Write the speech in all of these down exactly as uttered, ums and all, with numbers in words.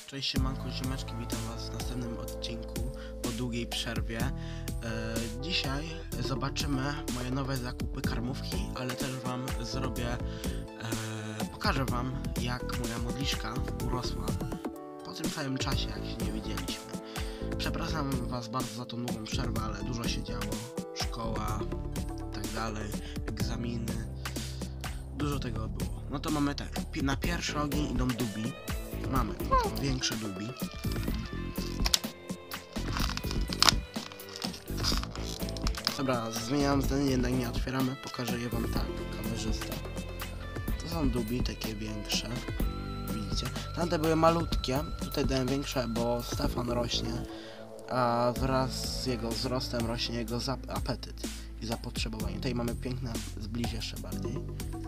Cześć, siemanko, ziomeczki, witam was w następnym odcinku po długiej przerwie. E, dzisiaj zobaczymy moje nowe zakupy karmówki, ale też wam zrobię, e, pokażę wam, jak moja modliszka urosła po tym całym czasie, jak się nie widzieliśmy. Przepraszam was bardzo za tą długą przerwę, ale dużo się działo, szkoła i tak dalej, egzaminy, dużo tego było. No to mamy tak, na pierwszy ogień idą dubi. Mamy większe dubi. Dobra, zmieniam zdanie, jednak nie otwieramy, pokażę je wam tak, kamerzysta. To są dubi, takie większe, widzicie? Tamte były malutkie, tutaj dałem większe, bo Stefan rośnie, a wraz z jego wzrostem rośnie jego apetyt i zapotrzebowanie. Tutaj mamy piękne, zbliż jeszcze bardziej.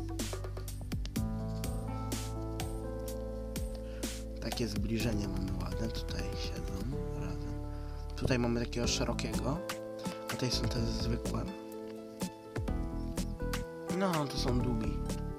Takie zbliżenie mamy ładne, tutaj siedzą razem. Tutaj mamy takiego szerokiego, a tutaj są te zwykłe. No, to są dubi.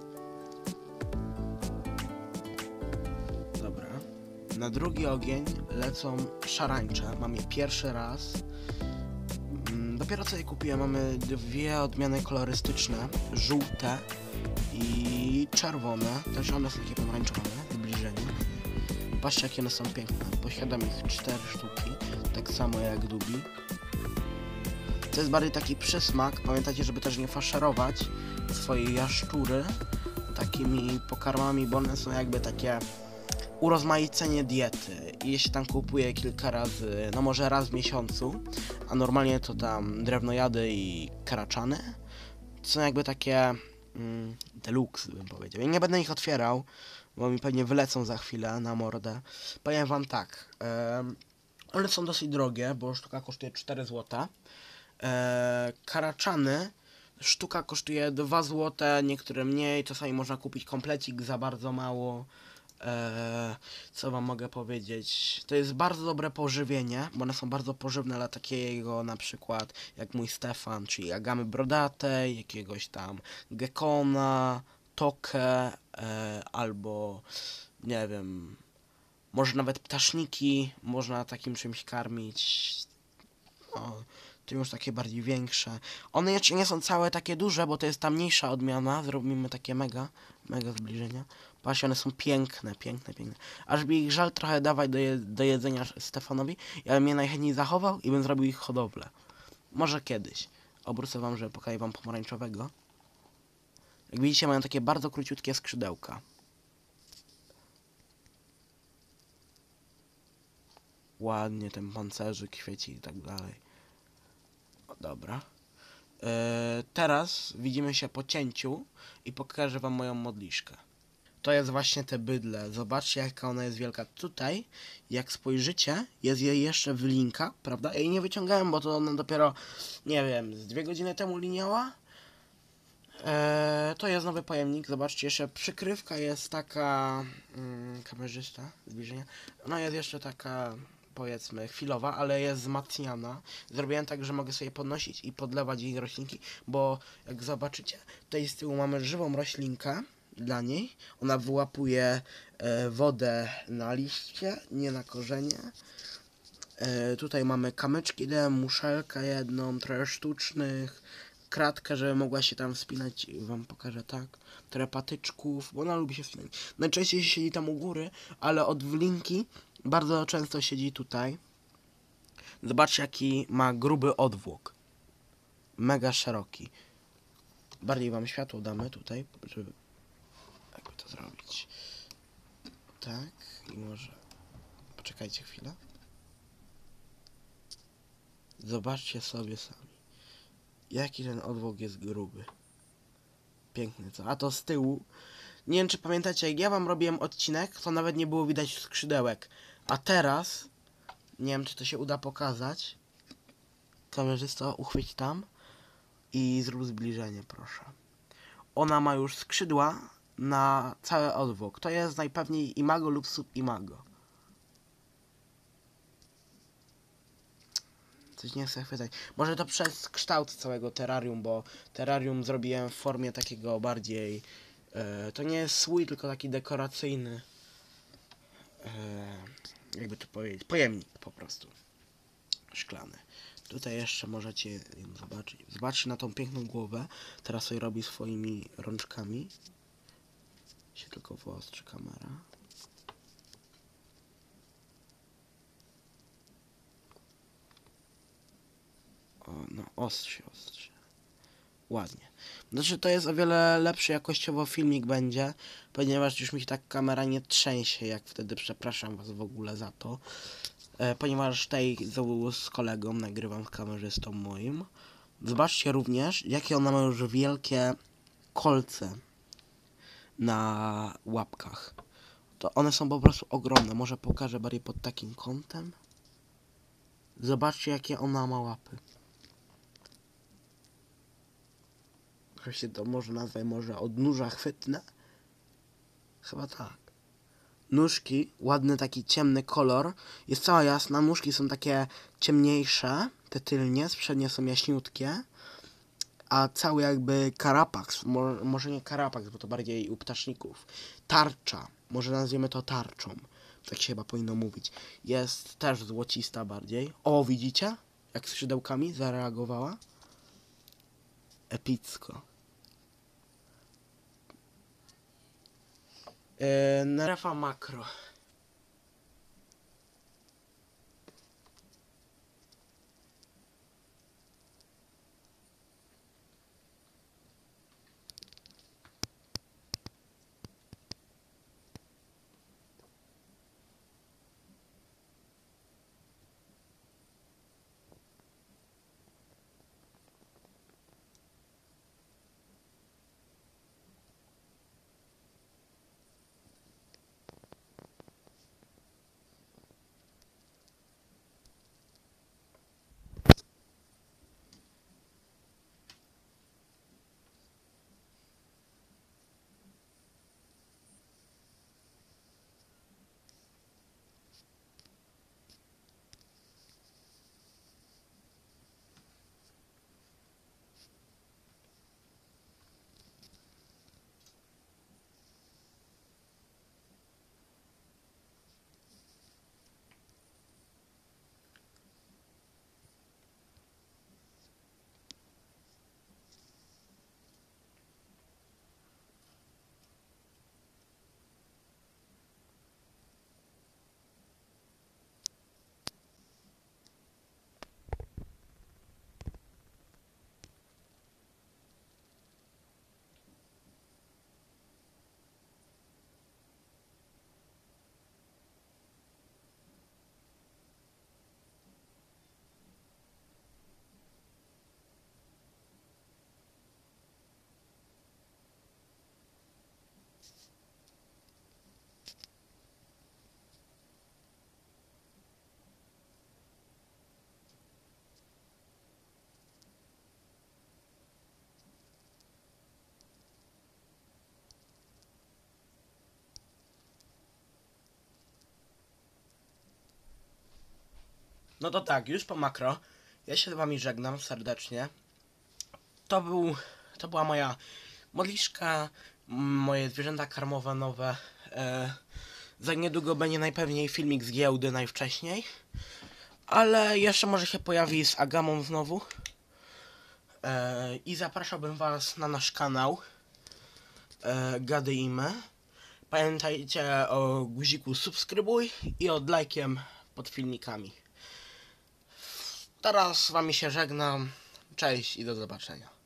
Dobra. Na drugi ogień lecą szarańcze. Mam je pierwszy raz. Dopiero co je kupiłem. Mamy dwie odmiany kolorystyczne. Żółte i czerwone. Też one są takie pomarańczowe. Zbliżenie. Patrzcie, jakie one są piękne. Posiadam ich cztery sztuki, tak samo jak dubi. To jest bardziej taki przysmak. Pamiętajcie, żeby też nie faszerować swojej jaszczury takimi pokarmami, bo one są jakby takie urozmaicenie diety. I jeśli tam kupuję kilka razy, no może raz w miesiącu, a normalnie to tam drewnojady i karaczany, to są jakby takie mm, deluxe, bym powiedział. Ja nie będę ich otwierał, bo mi pewnie wylecą za chwilę na mordę. Powiem wam tak, e, one są dosyć drogie, bo sztuka kosztuje cztery złote. E, karaczany, sztuka kosztuje dwa złote, niektóre mniej, czasami można kupić komplecik za bardzo mało. E, co wam mogę powiedzieć? To jest bardzo dobre pożywienie, bo one są bardzo pożywne dla takiego na przykład jak mój Stefan, czyli agamy brodatej, jakiegoś tam gekona, tokę, e, albo nie wiem, może nawet ptaszniki można takim czymś karmić. O, to już takie bardziej większe. One jeszcze nie są całe takie duże, bo to jest ta mniejsza odmiana. Zrobimy takie mega, mega zbliżenia. Patrzcie, one są piękne, piękne, piękne. Aż by ich żal trochę dawać do, je do jedzenia Stefanowi. Ja bym je najchętniej zachował i bym zrobił ich hodowlę. Może kiedyś. Obrócę wam, że pokażę wam pomarańczowego. Jak widzicie, mają takie bardzo króciutkie skrzydełka. Ładnie ten pancerzyk świeci i tak dalej. O, dobra. Yy, teraz widzimy się po cięciu i pokażę wam moją modliszkę. To jest właśnie te bydle. Zobaczcie, jaka ona jest wielka. Tutaj, jak spojrzycie, jest jej jeszcze w linka, prawda? Ja jej nie wyciągałem, bo to ona dopiero, nie wiem, z dwie godziny temu liniała. Eee, to jest nowy pojemnik, zobaczcie, jeszcze przykrywka jest taka, mm, kamerzysta, zbliżenia, no jest jeszcze taka, powiedzmy, chwilowa, ale jest wzmacniana. Zrobiłem tak, że mogę sobie podnosić i podlewać jej roślinki, bo jak zobaczycie, tutaj z tyłu mamy żywą roślinkę dla niej, ona wyłapuje e, wodę na liście, nie na korzenie. E, tutaj mamy kamyczki, dałem muszelkę jedną, trochę sztucznych, kratkę, żeby mogła się tam wspinać, wam pokażę tak, trochę patyczków, bo ona lubi się wspinać. Najczęściej siedzi tam u góry, ale od wlinki bardzo często siedzi tutaj. Zobaczcie, jaki ma gruby odwłok. Mega szeroki. Bardziej wam światło damy tutaj, żeby jakby to zrobić. Tak, i może poczekajcie chwilę. Zobaczcie sobie sami. Jaki ten odwłok jest gruby. Piękny, co? A to z tyłu. Nie wiem, czy pamiętacie, jak ja wam robiłem odcinek, to nawet nie było widać skrzydełek. A teraz, nie wiem, czy to się uda pokazać. Kamerzysto, uchwyć tam i zrób zbliżenie, proszę. Ona ma już skrzydła na cały odwłok. To jest najpewniej imago lub subimago. Coś nie chcę chwytać. Może to przez kształt całego terrarium, bo terrarium zrobiłem w formie takiego bardziej... E, to nie jest słój, tylko taki dekoracyjny. E, jakby to powiedzieć, pojemnik po prostu szklany. Tutaj jeszcze możecie ją zobaczyć. Zobaczcie na tą piękną głowę. Teraz sobie robi swoimi rączkami. Się tylko wyostrzy kamera. O, no ostrzy, ostrzy. Ładnie. Znaczy to jest o wiele lepszy jakościowo filmik będzie, ponieważ już mi się tak kamera nie trzęsie jak wtedy, przepraszam was w ogóle za to. E, ponieważ tej z, z kolegą nagrywam, z kamerzystą moim. Zobaczcie również, jakie ona ma już wielkie kolce na łapkach. To one są po prostu ogromne. Może pokażę bardziej pod takim kątem. Zobaczcie, jakie ona ma łapy. Jak się to może nazwać, może odnóża chwytne? Chyba tak. Nóżki, ładny taki ciemny kolor. Jest cała jasna, nóżki są takie ciemniejsze, te tylnie, z przednie są jaśniutkie. A cały jakby karapaks, mo może nie karapaks, bo to bardziej u ptaszników. Tarcza, może nazwiemy to tarczą. Tak się chyba powinno mówić. Jest też złocista bardziej. O, widzicie? Jak skrzydełkami zareagowała? Epicko. Yy, Nerefa makro. No to tak, już po makro. Ja się z wami żegnam serdecznie. To był, to była moja modliszka, moje zwierzęta karmowe nowe. E, za niedługo będzie najpewniej filmik z giełdy najwcześniej. Ale jeszcze może się pojawi z Agamą znowu. E, I zapraszałbym was na nasz kanał e, Gady i my. Pamiętajcie o guziku subskrybuj i od lajkiem pod filmikami. Teraz z wami się żegnam. Cześć i do zobaczenia.